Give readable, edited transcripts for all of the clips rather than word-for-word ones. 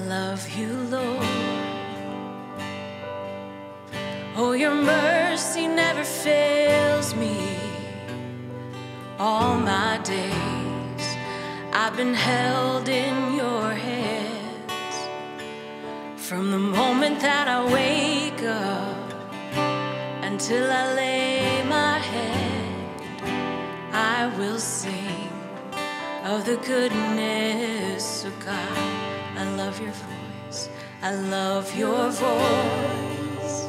love you, Lord. Oh, your mercy never fails me. All my days I've been held in your hands. From the moment that I wake up until I lay my head, I will sing of the goodness of God. I love your voice. I love your voice.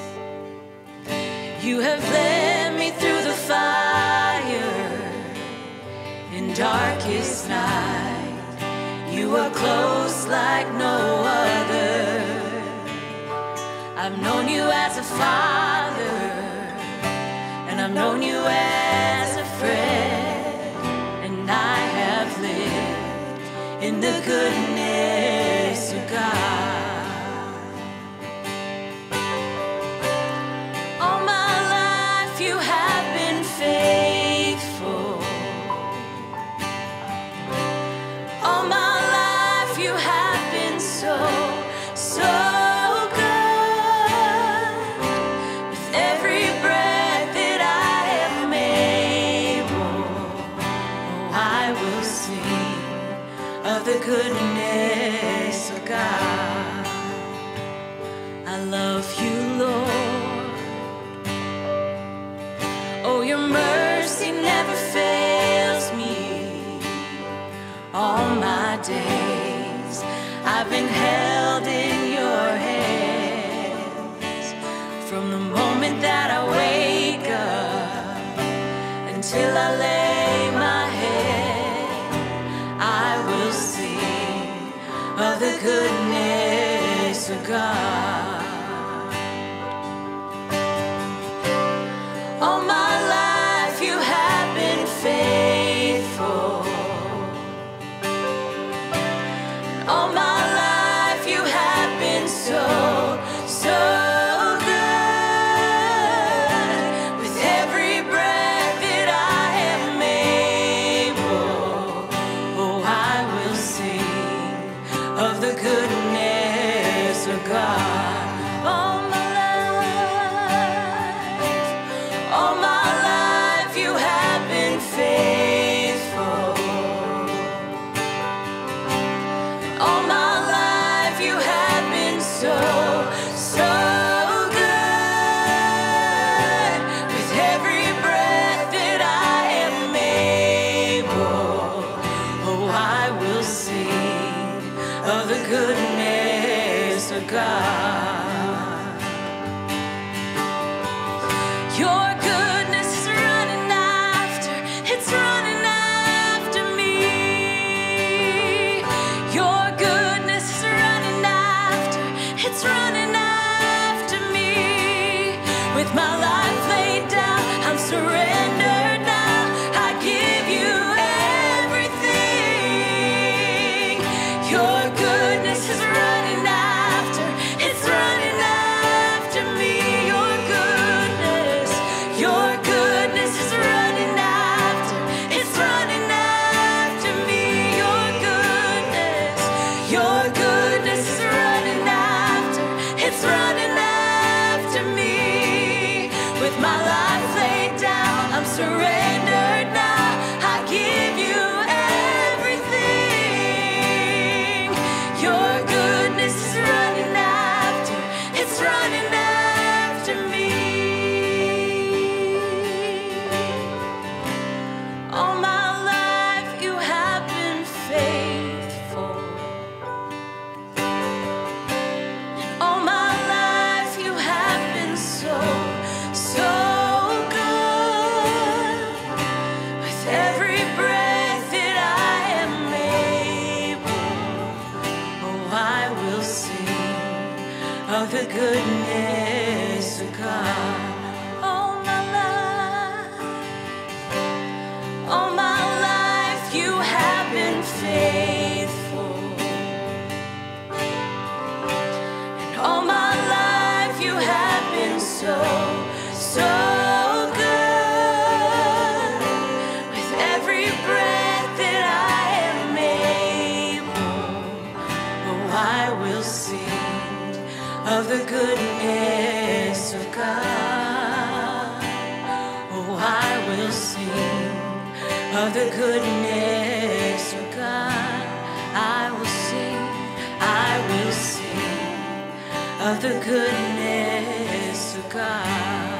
You have led me through the fire in darkest night. You are close like no other. I've known you as a father, and I've known you as a friend, and I have lived in the goodness of God. All my life you have been faithful. All my life you have been so, so good. With every breath that I am able, oh, I will sing of the goodness of God. I love you, Lord. Oh, your mercy never fails me. All my days I've been held in your hands. From the moment that I wake up until I lay my head, I will sing of the goodness of God. All my life you have been faithful. All my life you have been so, so good. With every breath that I am able, oh, I will sing of the goodness of God. All my life you have been faithful. All my life you have been so, so good. With every breath that I am able, oh, I will sing of the goodness of God. Your goodness is running after, it's running after me. Your goodness is running after, it's running after me. With my life laid down, I'm surrendered now. I give you everything. Your goodness is running after, it's running after me. Your goodness is running after, it's running after me. Your goodness is running after, it's running after me. With my life laid down, I'm surrendered now. I give you everything. Your goodness is running after, it's running after me. All my life you have been faithful. All my life you have been so, so good. With every breath that I am able, oh, I will sing of the goodness of God. All my life you have been faithful. And all my life you have been so, so good. With every breath that I am able, oh, I will the goodness of God. Oh, I will sing of the goodness of God. I will sing of the goodness of God.